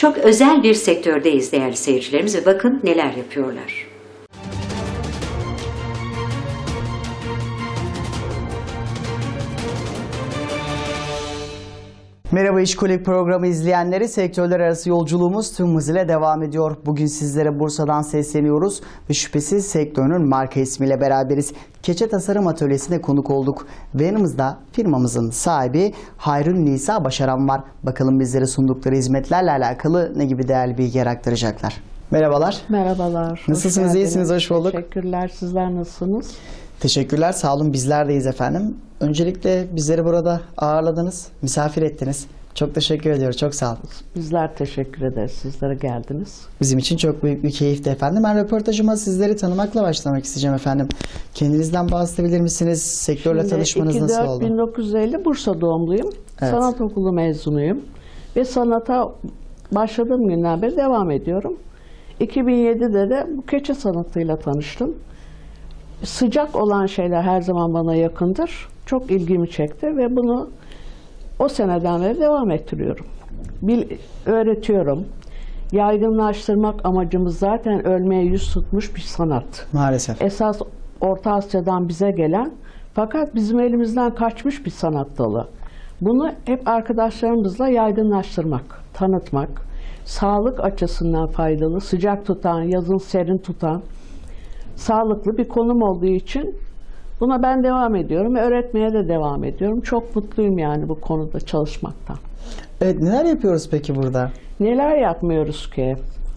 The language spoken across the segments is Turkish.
Çok özel bir sektördeyiz değerli seyircilerimiz ve bakın neler yapıyorlar. Merhaba İşkolik programı izleyenleri, sektörler arası yolculuğumuz tüm hızıyla devam ediyor. Bugün sizlere Bursa'dan sesleniyoruz ve şüphesiz sektörün marka ismiyle beraberiz. Keçe Tasarım Atölyesi'ne konuk olduk ve yanımızda firmamızın sahibi Hayrun Nisa Başaran var. Bakalım bizlere sundukları hizmetlerle alakalı ne gibi değerli bilgiler aktaracaklar. Merhabalar. Merhabalar. Nasılsınız, iyisiniz, hoş bulduk. Teşekkürler, sizler nasılsınız? Teşekkürler, sağ olun, bizler deyiz efendim. Öncelikle bizleri burada ağırladınız, misafir ettiniz. Çok teşekkür ediyoruz, çok sağ olun. Bizler teşekkür ederiz, sizlere geldiniz. Bizim için çok büyük bir keyifti efendim. Ben röportajıma sizleri tanımakla başlamak isteyeceğim efendim. Kendinizden bahsedebilir misiniz? Sektörle tanışmanız nasıl oldu? 1950 Bursa doğumluyum. Evet. Sanat okulu mezunuyum. Ve sanata başladığım günden beri devam ediyorum. 2007'de de bu keçe sanatıyla tanıştım. Sıcak olan şeyler her zaman bana yakındır. Çok ilgimi çekti ve bunu o seneden beri devam ettiriyorum. Öğretiyorum. Yaygınlaştırmak amacımız zaten ölmeye yüz tutmuş bir sanat. Maalesef. Esas Orta Asya'dan bize gelen fakat bizim elimizden kaçmış bir sanat dalı. Bunu hep arkadaşlarımızla yaygınlaştırmak, tanıtmak, sağlık açısından faydalı, sıcak tutan, yazın serin tutan, sağlıklı bir konum olduğu için buna ben devam ediyorum ve öğretmeye de devam ediyorum. Çok mutluyum yani bu konuda çalışmaktan. Evet, neler yapıyoruz peki burada? Neler yapmıyoruz ki?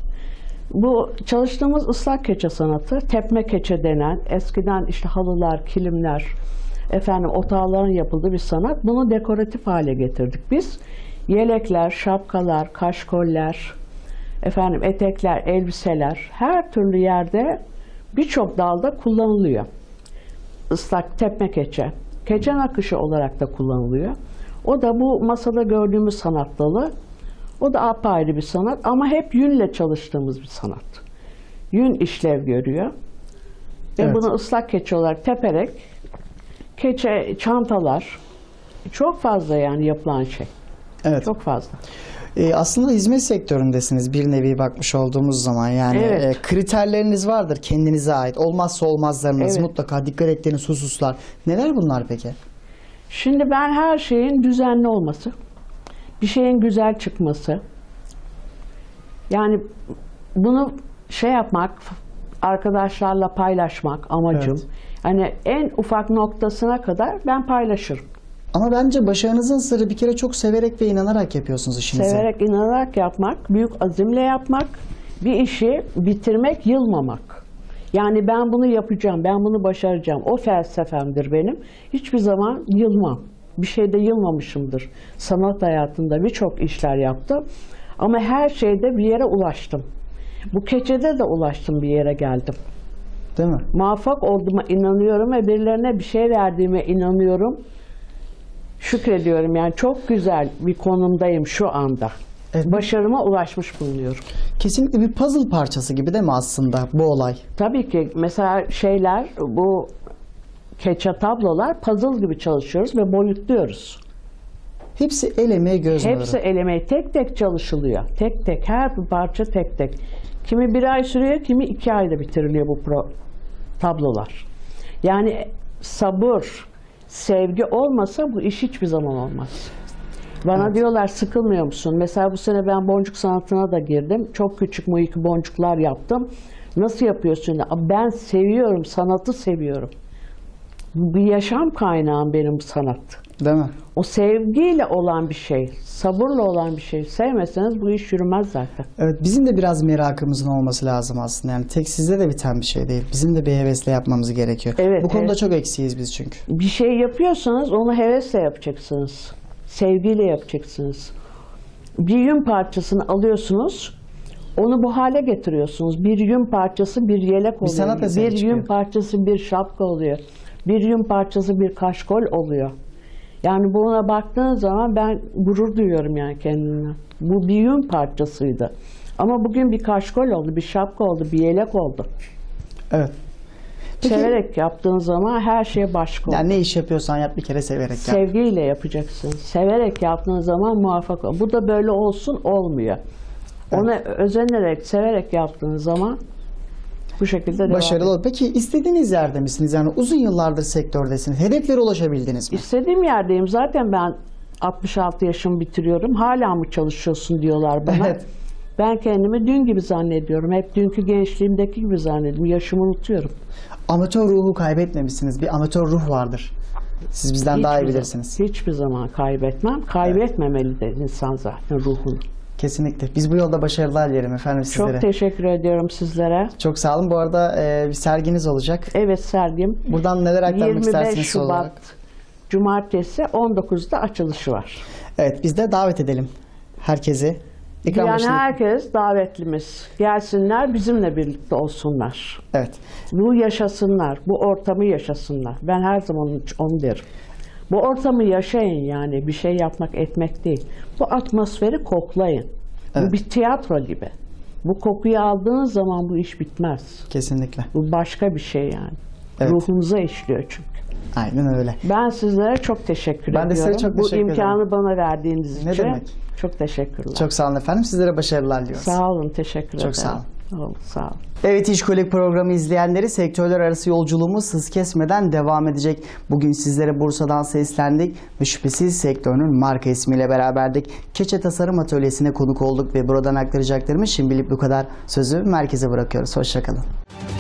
Bu çalıştığımız ıslak keçe sanatı, tepme keçe denen, eskiden işte halılar, kilimler, otağların yapıldığı bir sanat. Bunu dekoratif hale getirdik biz. Yelekler, şapkalar, kaşkoller, etekler, elbiseler her türlü yerde birçok dalda kullanılıyor. Islak tepme keçe, keçe nakışı olarak da kullanılıyor. O da bu masada gördüğümüz sanat dalı. O da apayrı bir sanat ama hep yünle çalıştığımız bir sanat. Yün işlev görüyor. Ve evet, bunu ıslak keçe olarak teperek keçe çantalar çok fazla yani yapılan şey. Evet. Çok fazla. Aslında hizmet sektöründesiniz bir nevi bakmış olduğumuz zaman yani evet, kriterleriniz vardır kendinize ait. Olmazsa olmazlarınız, evet, mutlaka dikkat ettiğiniz hususlar. Neler bunlar peki? Şimdi ben her şeyin düzenli olması, bir şeyin güzel çıkması. Yani bunu yapmak, arkadaşlarla paylaşmak amacım. Evet. Hani en ufak noktasına kadar ben paylaşırım. Ama bence başarınızın sırrı bir kere çok severek ve inanarak yapıyorsunuz işinizi. Severek, inanarak yapmak, büyük azimle yapmak, bir işi bitirmek, yılmamak. Yani ben bunu yapacağım, ben bunu başaracağım. O felsefemdir benim. Hiçbir zaman yılmam. Bir şeyde yılmamışımdır. Sanat hayatında birçok işler yaptım. Ama her şeyde bir yere ulaştım. Bu keçede de ulaştım, bir yere geldim. Değil mi? Muvaffak olduğuma inanıyorum ve birilerine bir şey verdiğime inanıyorum. Şükrediyorum yani çok güzel bir konumdayım şu anda. Evet. Başarıma ulaşmış bulunuyorum. Kesinlikle bir puzzle parçası gibi değil mi aslında bu olay? Tabii ki mesela bu keçe tablolar puzzle gibi çalışıyoruz ve boyutluyoruz. Hepsi el emeği, göz nuru. Hepsi el emeği, tek tek çalışılıyor. Tek tek, her bir parça tek tek. Kimi 1 ay sürüyor, kimi 2 ayda bitiriliyor bu tablolar. Yani sabır, sevgi olmasa bu iş hiçbir zaman olmaz. Bana evet, diyorlar sıkılmıyor musun? Mesela bu sene ben boncuk sanatına da girdim. Çok küçük muhiki boncuklar yaptım. Nasıl yapıyorsun? Ben seviyorum, sanatı seviyorum. Bir yaşam kaynağım benim sanat. Değil mi? O sevgiyle olan bir şey, sabırla olan bir şey. Sevmeseniz bu iş yürümez zaten. Evet, bizim de biraz merakımızın olması lazım aslında. Yani tek sizde de biten bir şey değil. Bizim de bir hevesle yapmamız gerekiyor. Evet, bu konuda evet, çok eksiyiz biz çünkü. Bir şey yapıyorsanız onu hevesle yapacaksınız. Sevgiyle yapacaksınız. Bir yün parçasını alıyorsunuz, onu bu hale getiriyorsunuz. Bir yün parçası bir yelek oluyor. Bir sanat eseri çıkıyor. Bir yün parçası bir şapka oluyor. Bir yün parçası bir kaşkol oluyor. Yani buna baktığın zaman ben gurur duyuyorum yani kendimden. Bu bir yün parçasıydı. Ama bugün bir kaşkol oldu, bir şapka oldu, bir yelek oldu. Evet. Peki, severek yaptığın zaman her şeye başka olur. Yani ne iş yapıyorsan yap, bir kere severek yap. Sevgiyle yapacaksın. Severek yaptığın zaman muvaffak ol. Bu da böyle olsun olmuyor. Onu özenerek, severek yaptığın zaman bu şekilde devam Başarılı ediyor. olur. Peki istediğiniz yerde misiniz? Yani uzun yıllardır sektördesiniz. Hedeflere ulaşabildiniz mi? İstediğim yerdeyim. Zaten ben 66 yaşımı bitiriyorum. Hala mı çalışıyorsun diyorlar bana. Evet. Ben kendimi dün gibi zannediyorum. Hep dünkü gençliğimdeki gibi zannediyorum. Yaşımı unutuyorum. Amatör ruhu kaybetmemişsiniz. Bir amatör ruh vardır. Siz bizden daha iyi Hiçbir bilirsiniz. zaman, hiçbir zaman kaybetmem. Kaybetmemeli de insan zaten ruhunu. Kesinlikle. Biz bu yolda başarılar dilerim efendim sizlere. Çok teşekkür ediyorum sizlere. Çok sağ olun. Bu arada bir serginiz olacak. Evet, sergim Buradan neler aktarmak 25 istersiniz son Şubat olarak? Cumartesi 19'da açılışı var. Evet, biz de davet edelim herkesi. Ekran Yani başında- herkes davetlimiz. Gelsinler, bizimle birlikte olsunlar. Evet. Bu yaşasınlar, bu ortamı yaşasınlar. Ben her zaman onu derim. Bu ortamı yaşayın, yani bir şey yapmak etmek değil. Bu atmosferi koklayın. Evet. Bu bir tiyatro gibi. Bu kokuyu aldığın zaman bu iş bitmez. Kesinlikle. Bu başka bir şey yani. Evet. Ruhumuza işliyor çünkü. Aynen öyle. Ben sizlere çok teşekkür Ben de ediyorum. size çok Bu teşekkür imkanı bana verdiğiniz Ne için demek? çok teşekkürler. Çok sağ olun efendim. Sizlere başarılar diliyoruz. Sağ olun, teşekkür ederim. Çok sağ olun. Sağ olun, sağ olun. Evet, İşkolik programı izleyenleri, sektörler arası yolculuğumuz hız kesmeden devam edecek. Bugün sizlere Bursa'dan seslendik ve şüphesiz sektörün marka ismiyle beraberdik. Keçe Tasarım Atölyesi'ne konuk olduk ve buradan aktaracaklarımız şimdilik bu kadar. Sözü merkeze bırakıyoruz. Hoşçakalın.